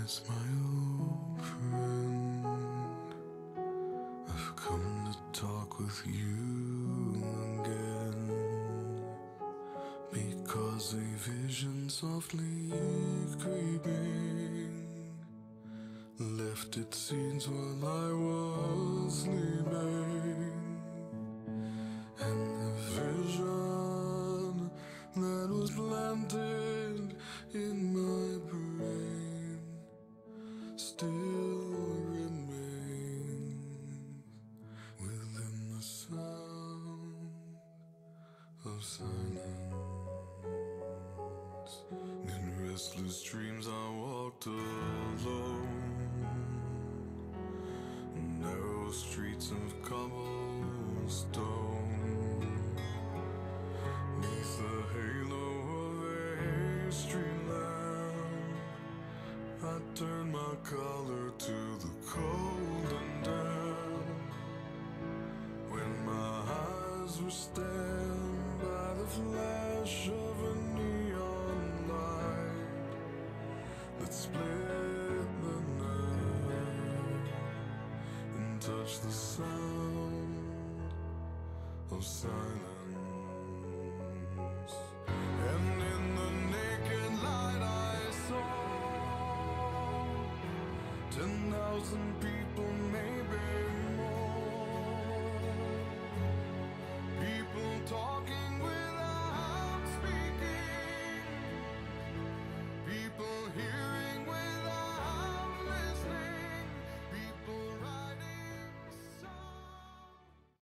It's my old friend. I've come to talk with you again, because a vision softly creeping left its seeds while I was sleeping. And the vision that was planted in my brain still remains within the sound of silence. In restless dreams I walked alone, narrow streets of cobblestone, neath the halo of a street lamp. I turned my collar to the cold and damp, when my eyes were stabbed by the flash of a neon light that split the night and touched the sound of silence.